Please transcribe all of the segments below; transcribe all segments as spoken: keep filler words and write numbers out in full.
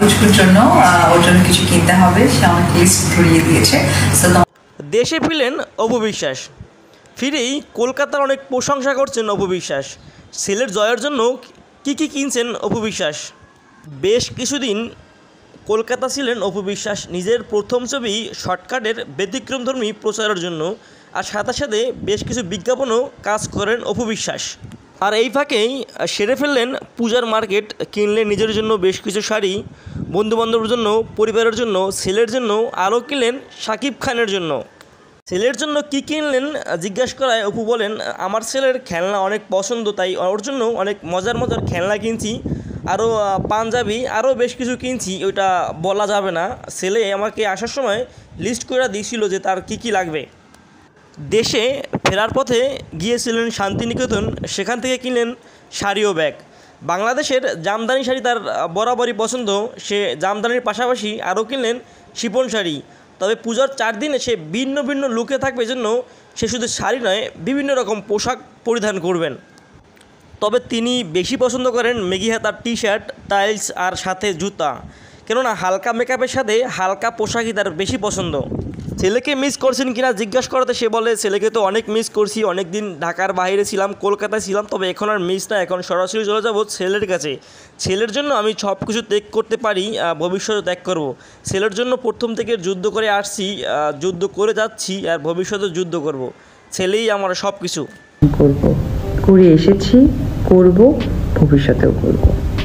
পুচকুর জন্য ওর জন্য কিছু কিনতে হবে, সে আমাকে লিস্ট ধরিয়ে দিয়েছে। দেশে ফিরলেন অপু বিশ্বাস। ফিরেই কলকাতার অনেক প্রশংসা করছেন অপু বিশ্বাস। ছেলের জয়ের জন্য কী কী কিনছেন অপু বিশ্বাস। বেশ কিছুদিন কলকাতা ছিলেন অপু বিশ্বাস নিজের প্রথম ছবি শর্টকাটের ব্যতিক্রমধর্মী প্রচারের জন্য, আর সাথে সাথে বেশ কিছু বিজ্ঞাপনও কাজ করেন অপু বিশ্বাস। আর এই ফাঁকেই সেরে ফেললেন পূজার মার্কেট, কিনলেন নিজের জন্য বেশ কিছু শাড়ি, বন্ধুবান্ধবের জন্য, পরিবারের জন্য, ছেলের জন্য, আরও কিনলেন শাকিব খানের জন্য। ছেলের জন্য কী কিনলেন জিজ্ঞাসা করায় অপু বলেন, আমার ছেলের খেলনা অনেক পছন্দ, তাই ওর জন্য অনেক মজার মজার খেলনা কিনছি, আরও পাঞ্জাবি, আরও বেশ কিছু কিনছি, ওইটা বলা যাবে না। ছেলে আমাকে আসার সময় লিস্ট করে দিয়েছিল যে তার কী কী লাগবে। দেশে ফেরার পথে গিয়েছিলেন শান্তিনিকেতন, সেখান থেকে কিনলেন শাড়ি ও ব্যাগ। বাংলাদেশের জামদানি শাড়ি তার বরাবরই পছন্দ, সে জামদানির পাশাপাশি আরও কিনলেন শিফন শাড়ি। তবে পূজার চার দিনে সে ভিন্ন ভিন্ন লুকে থাকবে, জন্য সে শুধু শাড়ি নয়, বিভিন্ন রকম পোশাক পরিধান করবেন। তবে তিনি বেশি পছন্দ করেন মেগি হাতার টি শার্ট, টাইলস আর সাথে জুতা, কেননা হালকা মেকআপের সাথে হালকা পোশাকই তার বেশি পছন্দ। ছেলেকে মিস করছেন কিনা জিজ্ঞাসা করাতে সে বলে, ছেলেকে তো অনেক মিস করছি, অনেক দিন ঢাকার বাইরে ছিলাম, কলকাতায় ছিলাম, তবে এখন আর মিস না, এখন সরাসরি চলে যাব ছেলের কাছে। ছেলের জন্য আমি সব কিছু ত্যাগ করতে পারি, ভবিষ্যতে ত্যাগ করব। ছেলের জন্য প্রথম থেকে যুদ্ধ করে আসছি, যুদ্ধ করে যাচ্ছি, আর ভবিষ্যতে যুদ্ধ করব। ছেলেই আমার সব কিছু। করব, করে এসেছি, করব, ভবিষ্যতেও করব।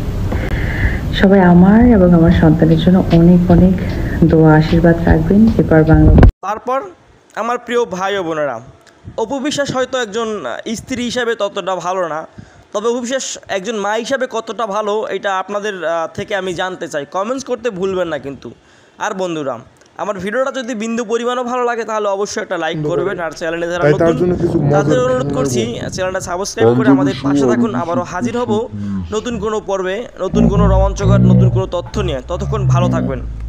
সবাই আমার এবং আমার সন্তানের জন্য অনেক অনেক দোয়া আশীর্বাদ রাখবেন। এবার বাংলা। তারপর আমার প্রিয় ভাই ও বোনেরা, অপু বিশ্বাস হয়তো একজন স্ত্রী হিসাবে ততটা ভালো না, তবে অপু বিশ্বাস একজন মা হিসাবে কতটা ভালো এটা আপনাদের থেকে আমি জানতে চাই। কমেন্টস করতে ভুলবেন না কিন্তু। আর বন্ধুরা, আমার ভিডিওটা যদি বিন্দু পরিমাণও ভালো লাগে তাহলে অবশ্যই একটা লাইক করবেন, আর চ্যানেলে যারা নতুন তাদের অনুরোধ করছি চ্যানেলটা সাবস্ক্রাইব করে আমাদের পাশে থাকুন। আবারও হাজির হব নতুন কোনো পর্বে, নতুন কোনো রোমাঞ্চকর, নতুন কোনো তথ্য নিয়ে। ততক্ষণ ভালো থাকবেন।